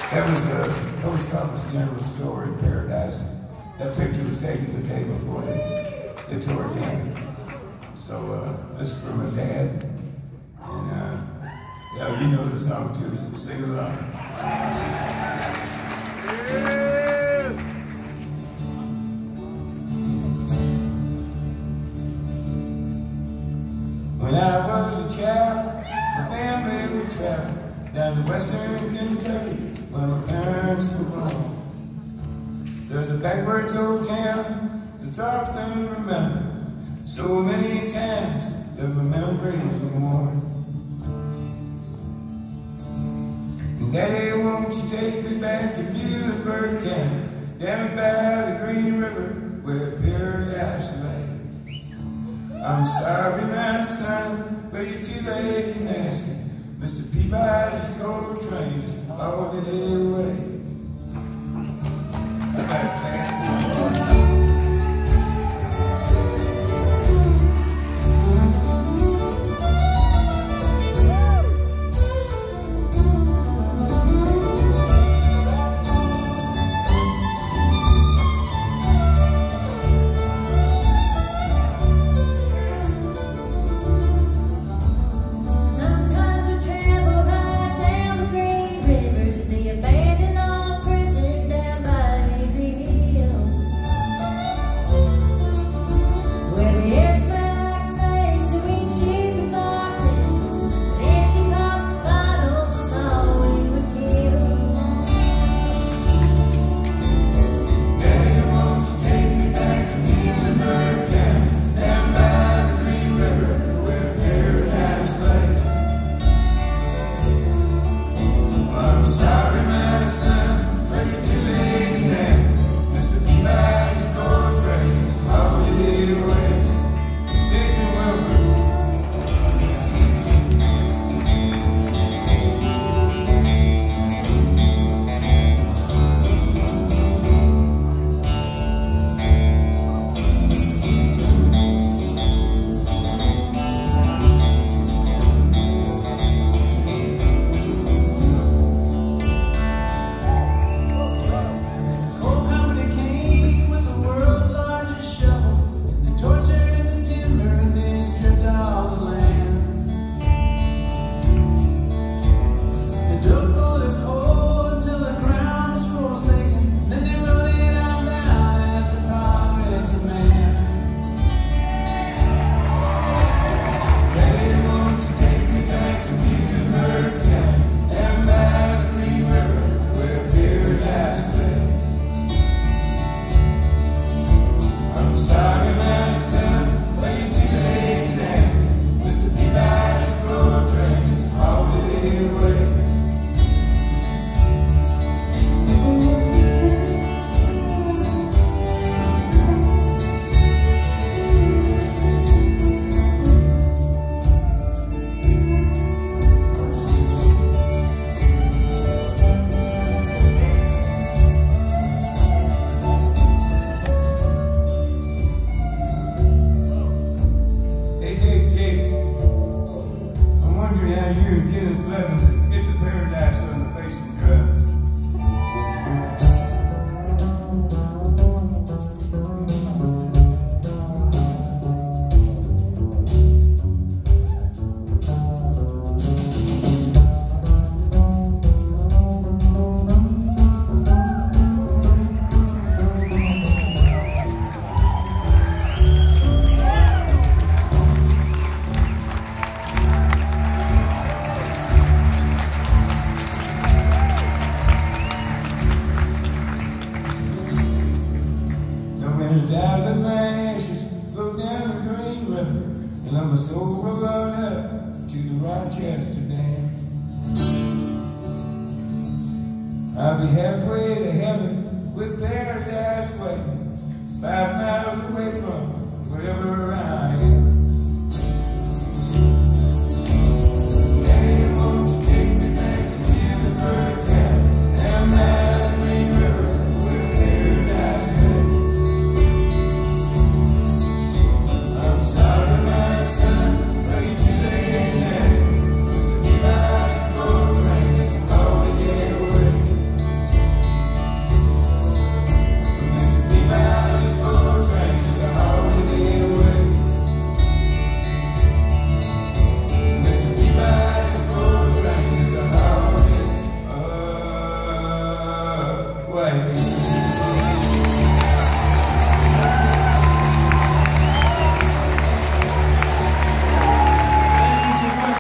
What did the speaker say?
That was the post office general store in Paradise. That picture was taken the day before they tore it down. So this is for my dad. And yeah, you know the song too, so sing along. When I was a child, my family would travel down to western Kentucky where my parents were born. There's a backwards old town that's often remembered so many times that my memories are worn. And Daddy, won't you take me back to Muhlenberg County, down by the Green River where paradise lay? I'm sorry, my son, but you're too late in asking. Mr. Peabody's coal train is already away. I'll be halfway to heaven with paradise waiting, 5 miles away from wherever